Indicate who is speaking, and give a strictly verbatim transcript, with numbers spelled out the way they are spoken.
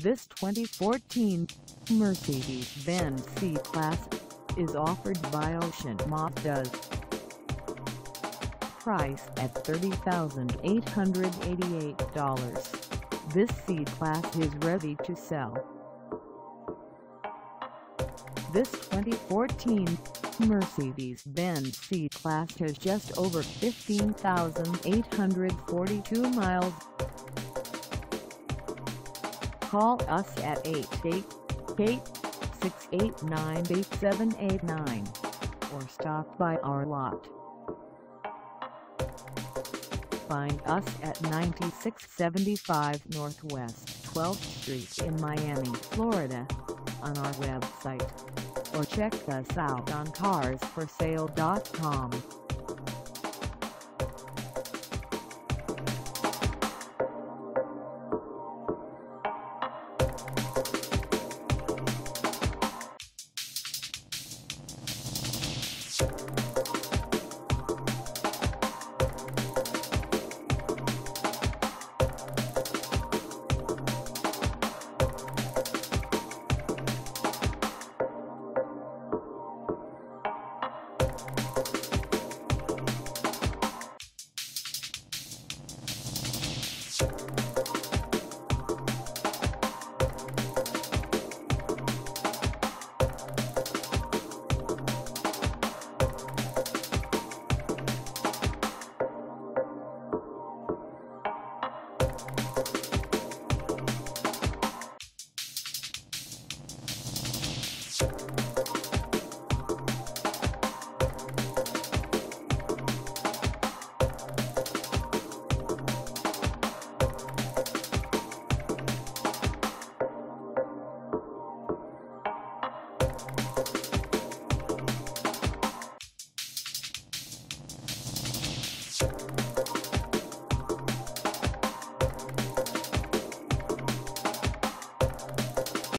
Speaker 1: This twenty fourteen Mercedes-Benz C-Class is offered by OCEAN Mazda. Price at thirty thousand eight hundred eighty-eight dollars. This C-Class is ready to sell. This twenty fourteen Mercedes-Benz C-Class has just over fifteen thousand eight hundred forty-two miles. Call us at eight eight eight, six eight nine, eight seven eight nine or stop by our lot. Find us at ninety-six seventy-five Northwest twelfth Street in Miami, Florida, on our website, or check us out on cars for sale dot com.
Speaker 2: You